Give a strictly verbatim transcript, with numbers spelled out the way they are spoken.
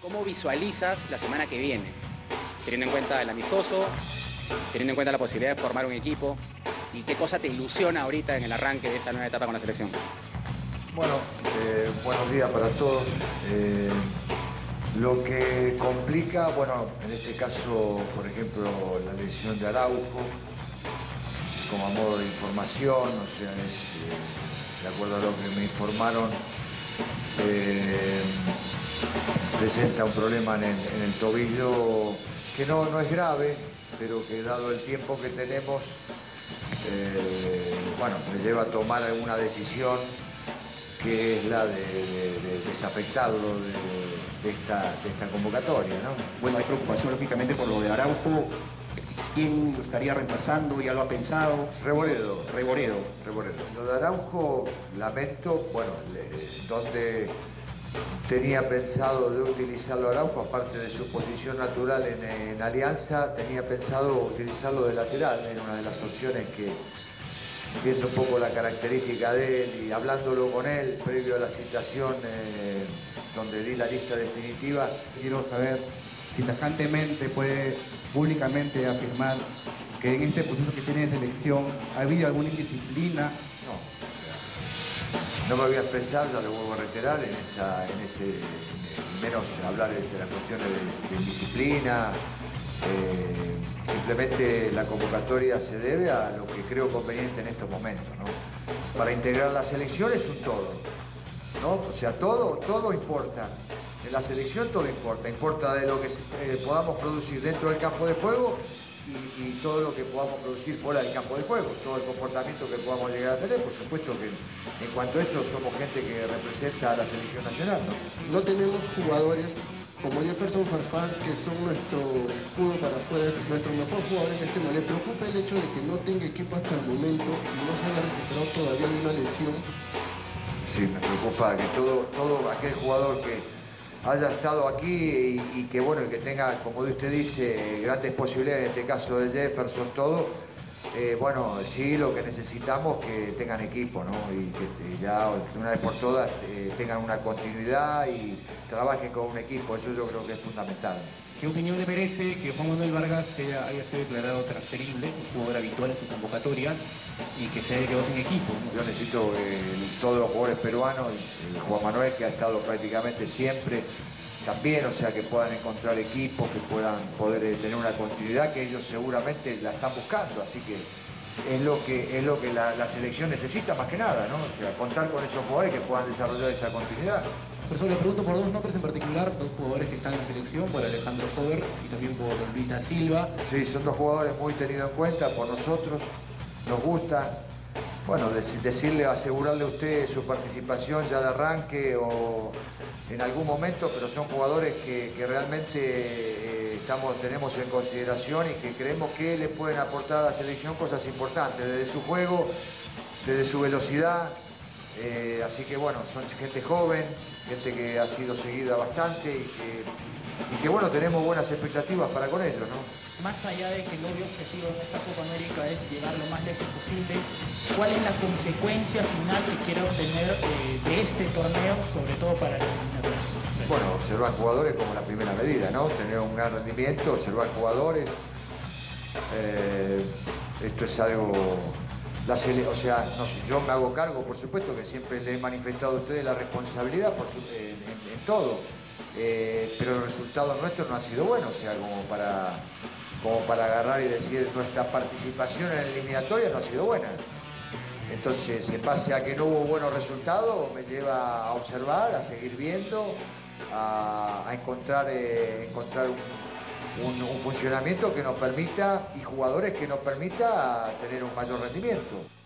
¿Cómo visualizas la semana que viene? Teniendo en cuenta el amistoso, teniendo en cuenta la posibilidad de formar un equipo, ¿y qué cosa te ilusiona ahorita en el arranque de esta nueva etapa con la selección? Bueno, eh, buenos días para todos. Eh, lo que complica, bueno, en este caso, por ejemplo, la lesión de Araujo, como a modo de información, o sea, es, eh, de acuerdo a lo que me informaron, eh, presenta un problema en el, en el tobillo que no, no es grave, pero que dado el tiempo que tenemos, eh, bueno, me lleva a tomar alguna decisión que es la de, de, de desafectarlo de, de, esta, de esta convocatoria, ¿no? Bueno, hay preocupación lógicamente por lo de Araujo. ¿Quién lo estaría reemplazando? ¿Ya lo ha pensado? Reboredo. Reboredo. Reboredo. Lo de Araujo, lamento, bueno, le, donde tenía pensado de utilizarlo Araujo, aparte de su posición natural en, en Alianza, tenía pensado utilizarlo de lateral, era una de las opciones que, viendo un poco la característica de él y hablándolo con él previo a la citación eh, donde di la lista definitiva. Quiero saber si tajantemente puede públicamente afirmar que en este proceso que tiene de selección ha habido alguna indisciplina. No, o sea, no me voy a expresar, ya lo vuelvo a reiterar, en, esa, en ese, menos hablar de, de las cuestiones de, de indisciplina. Eh, simplemente la convocatoria se debe a lo que creo conveniente en estos momentos, ¿no? Para integrar la selección es un todo, ¿no? O sea, todo, todo importa. En la selección todo importa. Importa de lo que eh, podamos producir dentro del campo de juego y, y todo lo que podamos producir fuera del campo de juego. Todo el comportamiento que podamos llegar a tener. Por supuesto que en cuanto a eso somos gente que representa a la selección nacional, ¿no? No tenemos jugadores como Jefferson Farfán, que son nuestro escudo para afuera, nuestro mejor jugador en este momento. Le preocupa el hecho de que no tenga equipo hasta el momento y no se haya recuperado todavía de una lesión. Sí, me preocupa que todo, todo aquel jugador que haya estado aquí y, y que, bueno, que tenga, como usted dice, grandes posibilidades, en este caso de Jefferson, todo, eh, bueno, sí, lo que necesitamos es que tengan equipo, ¿no? Y que eh, ya de una vez por todas eh, tengan una continuidad y trabajen con un equipo, eso yo creo que es fundamental. ¿Qué opinión le merece que Juan Manuel Vargas haya, haya sido declarado transferible, un jugador habitual en sus convocatorias, y que se haya quedado sin equipo, ¿no? Yo necesito eh, todos los jugadores peruanos, y, y Juan Manuel, que ha estado prácticamente siempre, también, o sea, que puedan encontrar equipos, que puedan poder eh, tener una continuidad, que ellos seguramente la están buscando, así que es lo que, es lo que la, la selección necesita más que nada, ¿no? O sea, contar con esos jugadores que puedan desarrollar esa continuidad. Por eso le pregunto por dos nombres en particular, dos jugadores que están en la selección, por Alejandro Jover y también por Luis da Silva. Sí, son dos jugadores muy tenidos en cuenta por nosotros, nos gusta. Bueno, decirle, asegurarle a usted su participación ya de arranque o en algún momento, pero son jugadores que, que realmente eh, estamos, tenemos en consideración y que creemos que le pueden aportar a la selección cosas importantes, desde su juego, desde su velocidad. Eh, así que bueno, son gente joven, gente que ha sido seguida bastante y que, y que bueno, tenemos buenas expectativas para con ellos, ¿no? Más allá de que el obvio objetivo en esta Copa América es llegar lo más lejos posible, ¿cuál es la consecuencia final que quiere obtener eh, de este torneo, sobre todo para el eliminatorio? Bueno, observar jugadores como la primera medida, ¿no? Tener un gran rendimiento, observar jugadores. Eh, esto es algo... La sele o sea, no sé, yo me hago cargo, por supuesto, que siempre le he manifestado a ustedes la responsabilidad por su, eh, en, en todo, eh, pero el resultado nuestro no ha sido bueno, o sea, como para, como para agarrar y decir nuestra participación en la eliminatoria no ha sido buena. Entonces, en base a que no hubo buenos resultados, me lleva a observar, a seguir viendo, a, a encontrar, eh, encontrar un, Un, un funcionamiento que nos permita y jugadores que nos permita tener un mayor rendimiento.